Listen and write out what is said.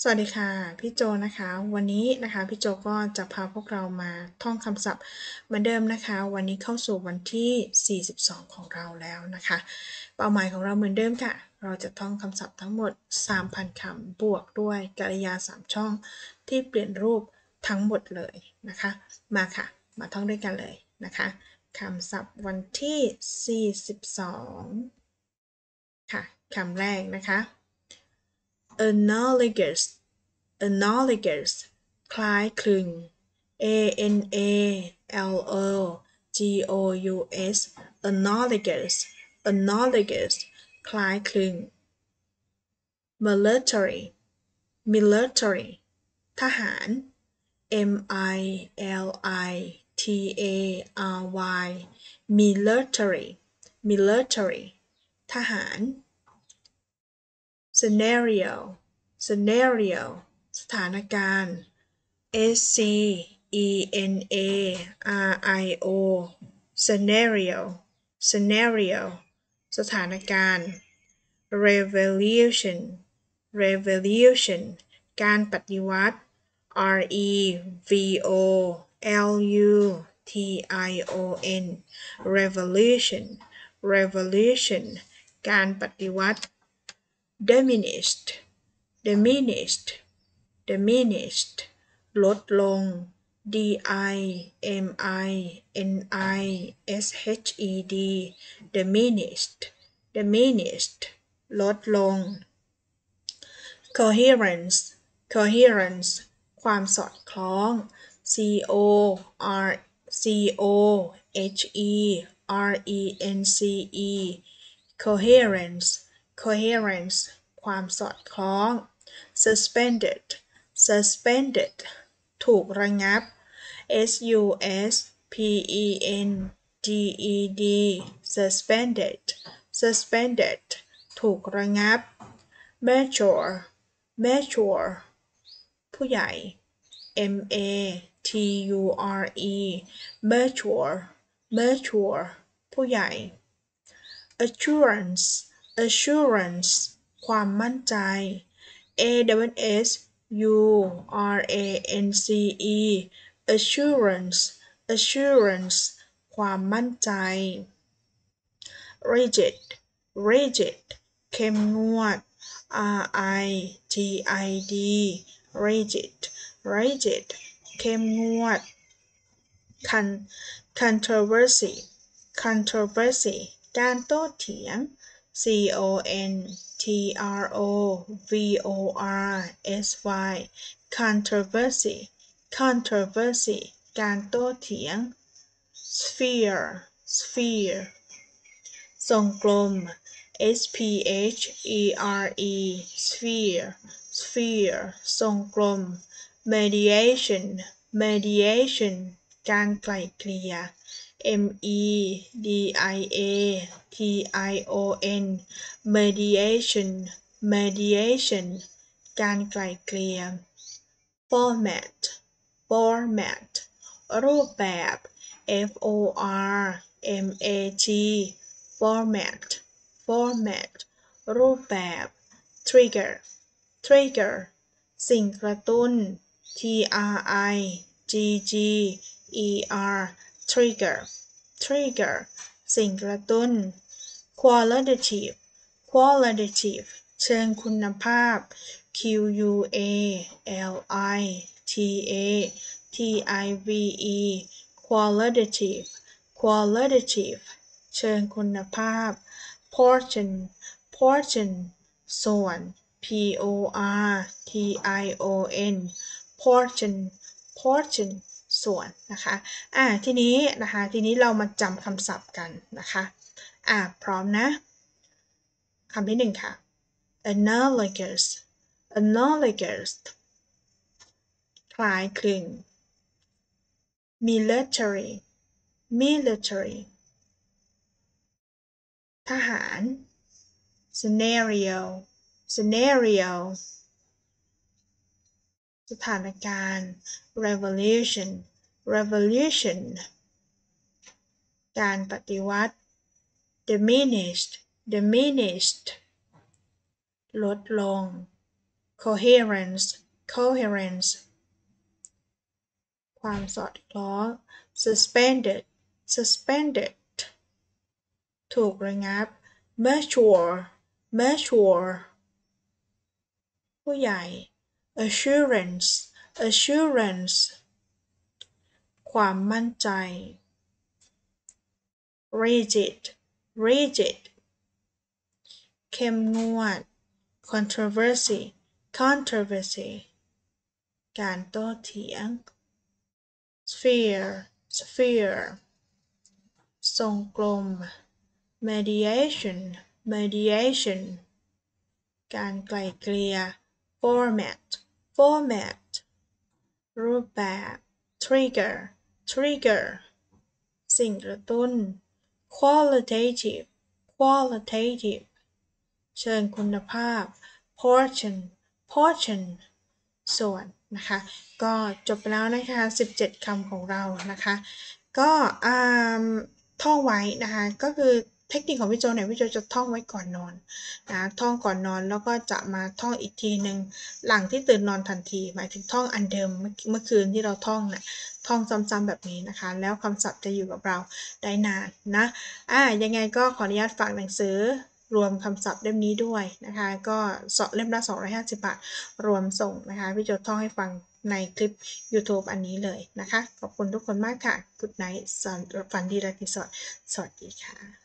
สวัสดีค่ะพี่โจนะคะวันนี้นะคะพี่โจก็จะพาพวกเรามาท่องคำศัพท์เหมือนเดิมนะคะวันนี้เข้าสู่วันที่42ของเราแล้วนะคะเป้าหมายของเราเหมือนเดิมค่ะเราจะท่องคำศัพท์ทั้งหมด 3,000 คำบวกด้วยกริยา3ช่องที่เปลี่ยนรูปทั้งหมดเลยนะคะมาค่ะมาท่องด้วยกันเลยนะคะคำศัพท์วันที่42ค่ะคำแรกนะคะ analogous analogous คล้ายคลึง analogous analogous analogous คล้ายคลึง military military ทหาร military military military ทหาร scenario scenario สถานการณ์ scenario scenario scenario สถานการณ์ revolution revolution การปฏิวัติ revolution revolution revolution การปฏิวัติ diminished diminished diminished ลดลง diminishhed diminished diminished ลดลง coherence coherence ความสอดคล้อง coherence coherence coherence ความสอดคล้อง suspended suspended ถูกระงับ suspended suspended suspended ถูกระงับ mature mature ผู้ใหญ่ mature mature ผู้ใหญ่ assurance assurance ความมั่นใจ assurance assurance assurance ความมั่นใจ rigid rigid เข้มงวด rigid rigid เข้มงวด controversy controversy การโต้เถียง controversy controversy controversy การโต้เถียง sphere sphere ทรงกลม sphere sphere sphere ทรงกลม mediation mediation การไกล่เกลี่ย mediation mediation mediation การไกล่เกลี่ย format format รูปแบบ format format format รูปแบบ trigger trigger สิ่งกระตุ้น trigger trigger trigger สิ่งกระตุ้น qualitative qualitative เชิงคุณภาพ qualitative qualitative qualitative เชิงคุณภาพ portion portion ส่วน portion portion portion ส่วนนะคะทีนี้เรามาจำคำศัพท์กันนะคะพร้อมนะคำที่1ค่ะ analogous analogous คล้ายคลึง military military ทหาร scenario scenario สถานการณ์ revolution revolution การปฏิวัติ diminished diminished ลดลง coherence coherence ความสอดคล้อง suspended suspended ถูกระงับ mature mature ผู้ใหญ่ assurance assurance ความมั่นใจ rigid rigid เข้มงวด controversy controversy การโต้เถียง sphere sphere ทรงกลม mediation mediation การไกล่เกลี่ย format format รูปแบบ trigger trigger สิ่งกระตุ้น qualitative qualitative เชิงคุณภาพ portion portion ส่วนนะคะก็จบไปแล้วนะคะ17คำของเรานะคะก็ท่องไว้นะคะก็คือเทคนิคของพี่โจเนี่ยพี่โจจะท่องไว้ก่อนนอนนะท่องก่อนนอนแล้วก็จะมาท่องอีกทีหนึ่งหลังที่ตื่นนอนทันทีหมายถึงท่องอันเดิมเมื่อคืนที่เราท่องนะท่องซ้ำๆแบบนี้นะคะแล้วคำศัพท์จะอยู่กับเราได้นานนะยังไงก็ขออนุญาตฝากหนังสือรวมคำศัพท์เล่มนี้ด้วยนะคะก็เล่มละ250 บาทรวมส่งนะคะพี่โจท่องให้ฟังในคลิป YouTube อันนี้เลยนะคะขอบคุณทุกคนมากค่ะ Good night ฝันดีราตรีสวัสดิ์สวัสดีค่ะ